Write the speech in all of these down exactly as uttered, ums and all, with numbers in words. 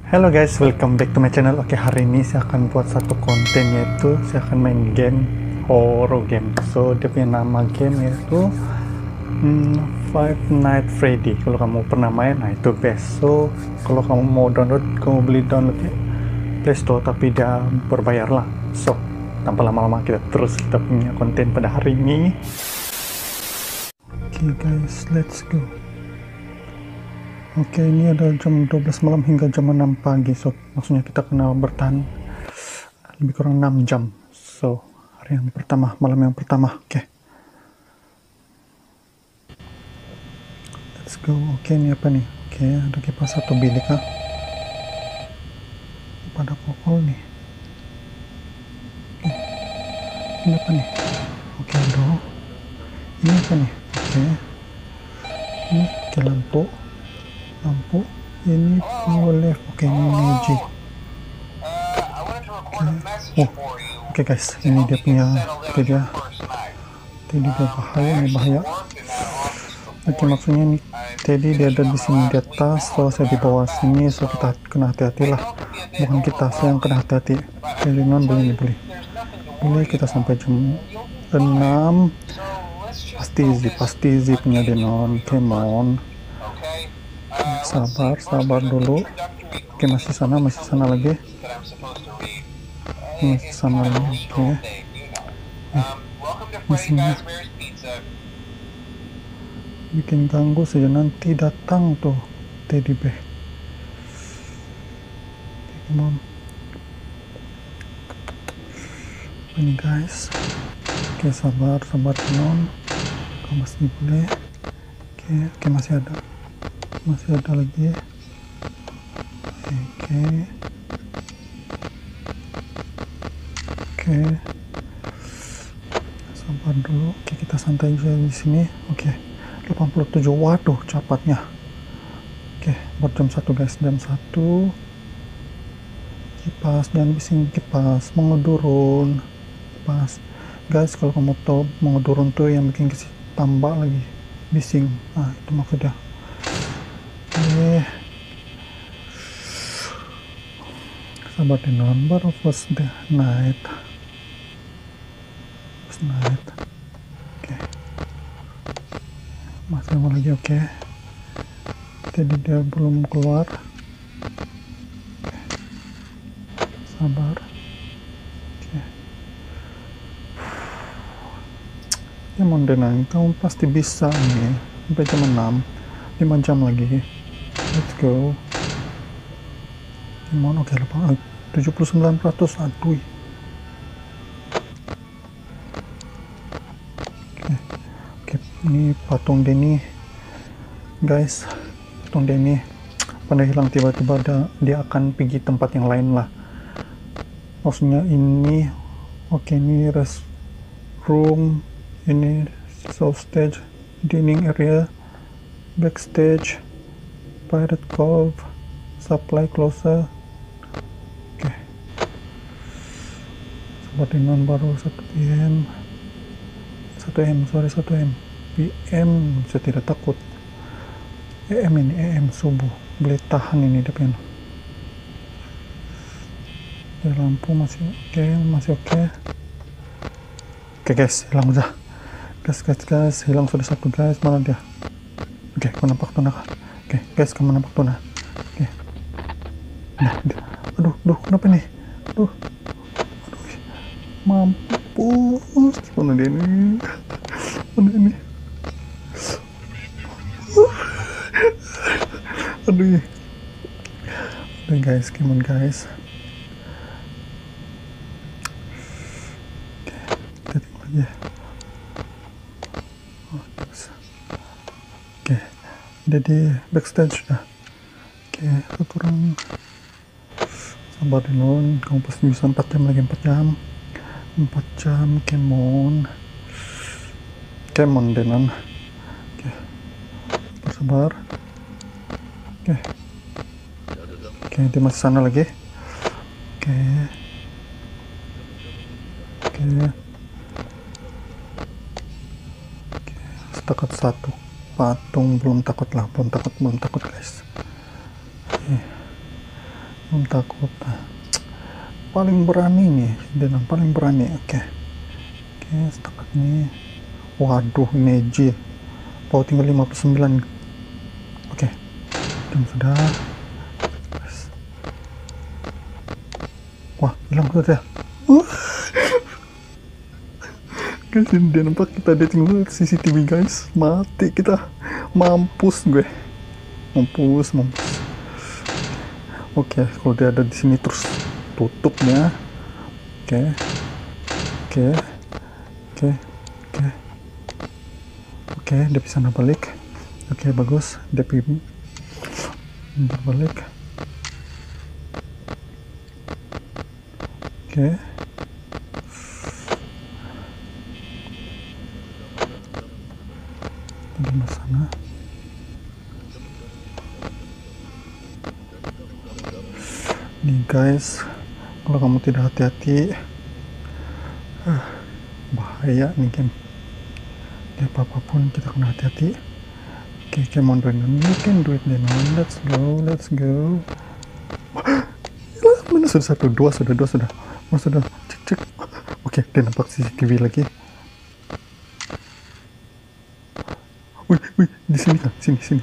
Halo guys, welcome back to my channel. Oke, hari ini saya akan buat satu konten, yaitu saya akan main game horror game. So dia punya nama game yaitu hmm, Five Nights Freddy. Kalau kamu pernah main, nah itu best. So kalau kamu mau download, kamu beli download ya Play Store, tapi dia berbayar lah. So tanpa lama-lama kita terus kita punya konten pada hari ini. Oke guys, let's go. Oke, ini ada jam dua belas malam hingga jam enam pagi. So, maksudnya kita kena bertahan lebih kurang enam jam. So, hari yang pertama, malam yang pertama. Oke. Let's go. Oke, ini apa nih? Oke, ada kipas satu bilik kah? Pada pokok nih. Oke. Ini apa nih? Oke, aduh. Ini apa nih? Oke. Ini ke lampu. Lampu ini boleh. Oke, ini magic. Oke. Oh, oke guys, ini dia punya, itu dia tadi dia bahaya, ini bahaya. Oke, maksudnya ini tadi dia ada di sini di atas, so saya di bawah sini, so kita kena hati-hati lah, bukan kita, saya yang kena hati-hati. Jadi non boleh boleh boleh kita sampai jam enam pasti zip pasti zipnya di non. Come on, sabar sabar dulu. Oke, masih sana masih sana lagi masih sana lagi. Oke, eh, di sini bikin ganggu saja, nanti datang tuh teddy bear. Come on, ini guys. Oke, sabar sabar non, kamu masih boleh. Oke oke, masih ada masih ada lagi. Oke oke, sabar dulu. Oke, kita santai aja di sini. Oke, delapan puluh tujuh. Waduh, cepatnya. Oke, buat jam satu guys, jam satu. Kipas, jangan bising kipas, mau turun kipas guys. Kalau kamu tahu mau turun tuh yang bikin kasih tambah lagi bising, nah itu maksudnya. Eh, sabar di non, baru first day night first night. Oke, masih mau lagi. Oke, jadi dia belum keluar. Oke, sabar. Oke, ya mau denang, kamu pasti bisa nih sampai jam enam, lima jam lagi. Let's go. Gimana? Oke, lupa. tujuh puluh sembilan peratus. Aduh. Oke. Oke, ini patung Denny. Guys, patung Denny pada hilang tiba-tiba, ada dia akan pergi tempat yang lain lah. Maksudnya ini, oke, ini rest room, ini south stage, dining area, backstage, Pirate Cove, supply closer. Oke, seperti non baru satu P M satu M sorry satu M P M. Saya tidak takut. E M ini E M subuh, boleh tahan ini dia punya. Ya, lampu masih oke, okay, masih oke. Okay. Oke okay, guys, hilang udah. Guys guys guys, hilang sudah satu guys. Mana dia? Oke, okay, aku nampak tuna. Oke okay, guys, kamu nampak tuna. Oke, okay. Nah, aduh, aduh, kenapa nih? Aduh, aduh, mampus, mana dia ini? Mana ini? Aduh, aduh guys, gimana guys? Oke, kita tengok lagi. Oh, bisa. Oke, jadi backstage dah. Oke, satu orang. Sabar dulu, kamu pasti bisa. Empat jam lagi, empat jam empat jam. Kemon Kemon denan. Oke, bersabar. Oke oke, dia masih sana lagi. Oke oke oke, setakat satu patung belum takut lah, belum takut belum takut guys. Oke. belum takut. Paling berani nih, dia yang paling berani. Oke, oke, setakat nih. Waduh, Neji. Power tinggal lima puluh sembilan. Oke, jam sudah. Wah, hilang sudah. Uh. Guys, dia nampak kita dating C C T V guys. Mati kita. Mampus gue. Mampus, mampus. Oke, kalau dia ada di sini terus tutupnya. Oke. Oke. Oke. Oke. Oke, dia bisa balik. Oke, bagus. Dia pilih berbalik. Oke. Di sana. Nih guys, kalau kamu tidak hati-hati, uh, bahaya nih game. Ya, apapun kita kena hati-hati. Oke, okay, come on Brandon, you can do it Brandon. Let's go, let's go. Mana sudah satu, dua sudah, dua sudah, oh, sudah, cek cek. Oke, okay, dia nampak C C T V lagi. Wih, wih, di sini kan, sini, sini.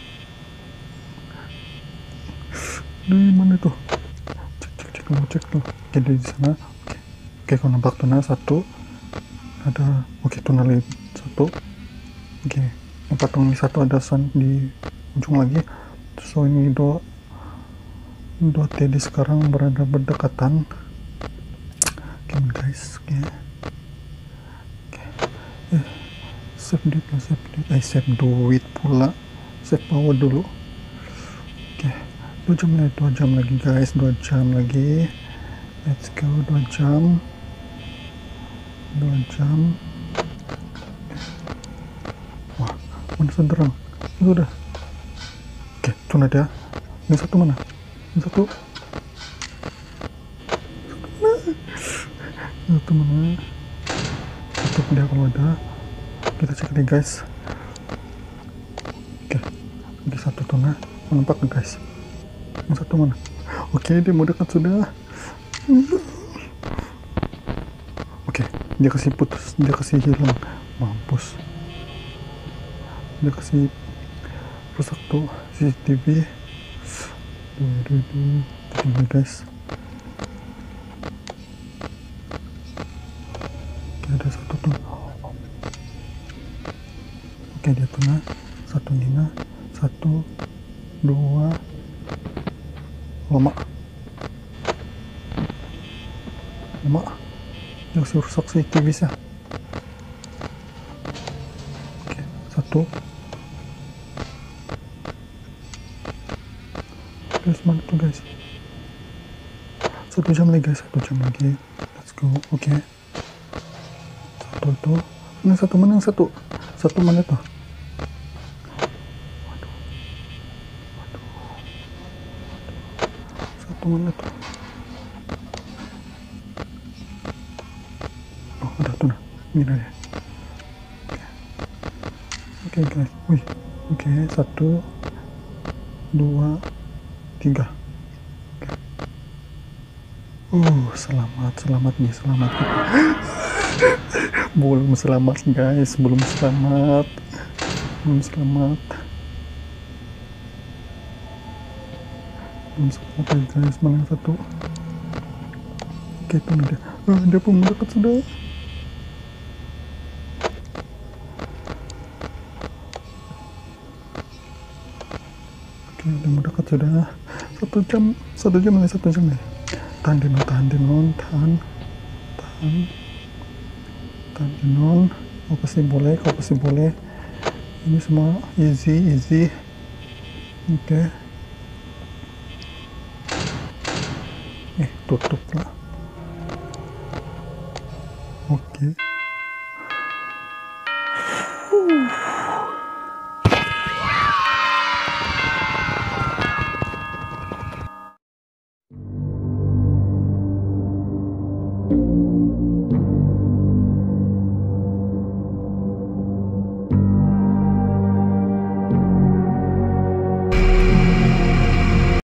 Di mana tuh? Cek, cek, cek dulu, cek dulu. Oke, dia di sana. Oke, oke, kalau nampak tuna satu, ada, oke, tuna lagi satu. Oke, yang patung ini satu ada sun di ujung lagi. So ini dua, dua T D sekarang berada berdekatan. Oke guys, oke. Oke, eh. Save duit lah, save duit, eh save duit pula, save power dulu. Oke, dua jam lagi, dua jam lagi guys, dua jam lagi. Let's go, dua jam, dua jam. Wah, mana senderang? Itu udah. Oke, tuna dia. Ini satu mana? Ini satu. Satu mana? Tutup dia kalau ada. Kita cek nih guys. Oke, ada satu tuna nampak guys. Yang satu mana? Oke, dia mau dekat sudah. Oke, dia kasih putus, dia kasih hilang. Mampus. Dia kasih rusak tuh C C T V. Duh, duh, duh. Terima guys. Oke, ada satu tuh. Oke, dia tuna satu Nina, satu dua lama lama yang rusak C C T V bisa. Oke, satu guys, mana tuh guys? Satu jam lagi guys, satu jam lagi. Let's go. Oke, satu itu ini satu mana yang satu satu mana tuh? Waduh, waduh, satu mana tuh? Oh, udah tuh nah, ini dah ya. Oke, oke guys, wih, oke, satu, dua, tiga. Oke. Uh, selamat, selamat nih, selamat. Belum selamat guys, belum selamat, belum selamat, belum selamat guys. Mana yang satu? Oke, itu dia. Ah, dia pun mendekat sudah. Oke, dia mendekat sudah. Satu jam, satu jam nih, satu jam nih. Tahan Denon, tahan Denon, tahan, tahan. Non, kau pasti boleh, kau pasti boleh. Ini semua easy, easy. Oke. Okay. Eh, tutup lah. Oke. Okay. Uh.